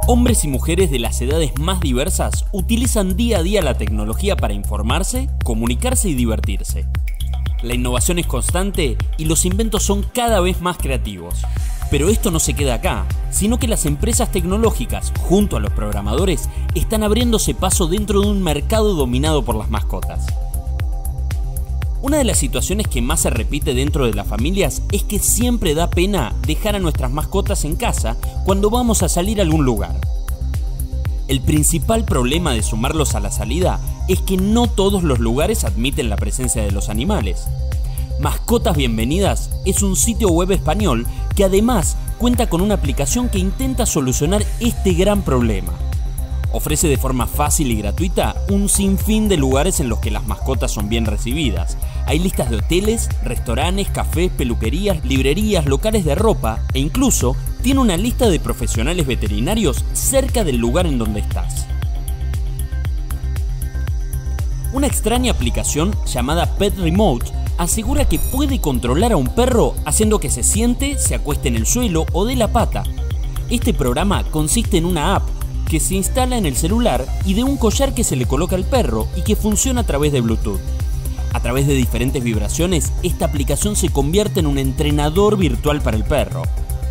Hombres y mujeres de las edades más diversas utilizan día a día la tecnología para informarse, comunicarse y divertirse. La innovación es constante y los inventos son cada vez más creativos. Pero esto no se queda acá, sino que las empresas tecnológicas, junto a los programadores, están abriéndose paso dentro de un mercado dominado por las mascotas. Una de las situaciones que más se repite dentro de las familias es que siempre da pena dejar a nuestras mascotas en casa cuando vamos a salir a algún lugar. El principal problema de sumarlos a la salida es que no todos los lugares admiten la presencia de los animales. Mascotas Bienvenidas es un sitio web español que además cuenta con una aplicación que intenta solucionar este gran problema. Ofrece de forma fácil y gratuita un sinfín de lugares en los que las mascotas son bien recibidas. Hay listas de hoteles, restaurantes, cafés, peluquerías, librerías, locales de ropa e incluso tiene una lista de profesionales veterinarios cerca del lugar en donde estás. Una extraña aplicación llamada Pet Remote asegura que puede controlar a un perro haciendo que se siente, se acueste en el suelo o dé la pata. Este programa consiste en una app que se instala en el celular y de un collar que se le coloca al perro y que funciona a través de Bluetooth. A través de diferentes vibraciones, esta aplicación se convierte en un entrenador virtual para el perro.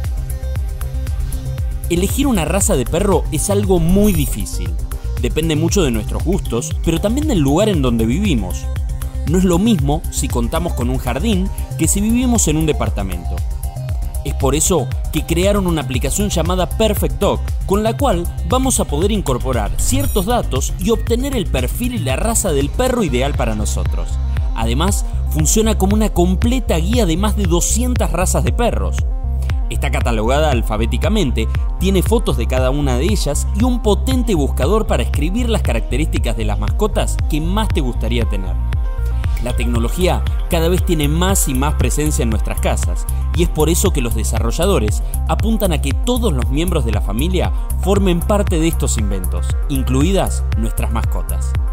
Elegir una raza de perro es algo muy difícil. Depende mucho de nuestros gustos, pero también del lugar en donde vivimos. No es lo mismo si contamos con un jardín que si vivimos en un departamento. Es por eso que crearon una aplicación llamada Perfect Dog, con la cual vamos a poder incorporar ciertos datos y obtener el perfil y la raza del perro ideal para nosotros. Además, funciona como una completa guía de más de 200 razas de perros. Está catalogada alfabéticamente, tiene fotos de cada una de ellas y un potente buscador para escribir las características de las mascotas que más te gustaría tener. La tecnología cada vez tiene más y más presencia en nuestras casas y es por eso que los desarrolladores apuntan a que todos los miembros de la familia formen parte de estos inventos, incluidas nuestras mascotas.